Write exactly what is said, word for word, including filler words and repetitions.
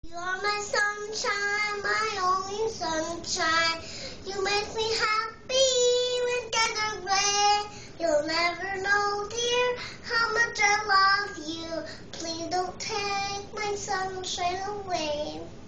You're my sunshine, my only sunshine. You make me happy when skies are gray. You'll never know, dear, how much I love you. Please don't take my sunshine away.